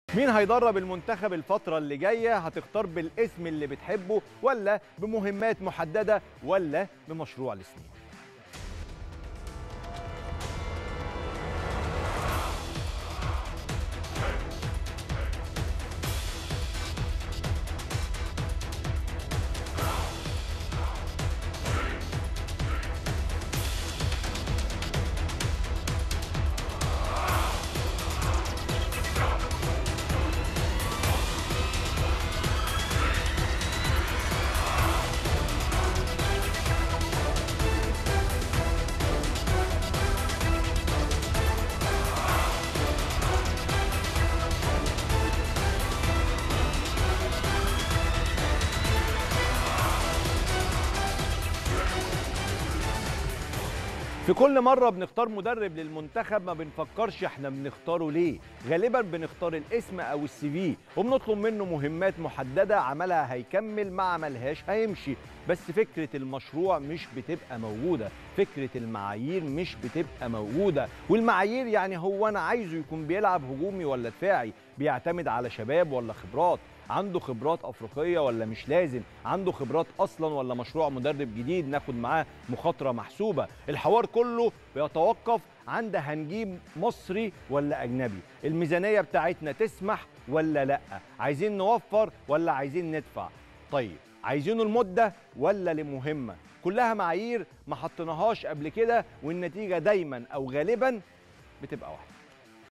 مين هيدرب المنتخب الفترة اللي جاية؟ هتختار بالاسم اللي بتحبه ولا بمهمات محددة ولا بمشروع لسنين؟ في كل مرة بنختار مدرب للمنتخب ما بنفكرش احنا بنختاره ليه، غالبا بنختار الاسم او السي في وبنطلب منه مهمات محددة، عملها هيكمل، ما عملهاش هيمشي. بس فكرة المشروع مش بتبقى موجودة، فكرة المعايير مش بتبقى موجودة. والمعايير يعني هو انا عايزه يكون بيلعب هجومي ولا دفاعي، بيعتمد على شباب ولا خبرات، عنده خبرات افريقيه ولا مش لازم، عنده خبرات اصلا ولا مشروع مدرب جديد ناخد معاه مخاطره محسوبه. الحوار كله بيتوقف عند هنجيب مصري ولا اجنبي، الميزانيه بتاعتنا تسمح ولا لا، عايزين نوفر ولا عايزين ندفع، طيب عايزينه المده ولا لمهمه. كلها معايير ما حطيناهاش قبل كده، والنتيجه دايما او غالبا بتبقى واحده.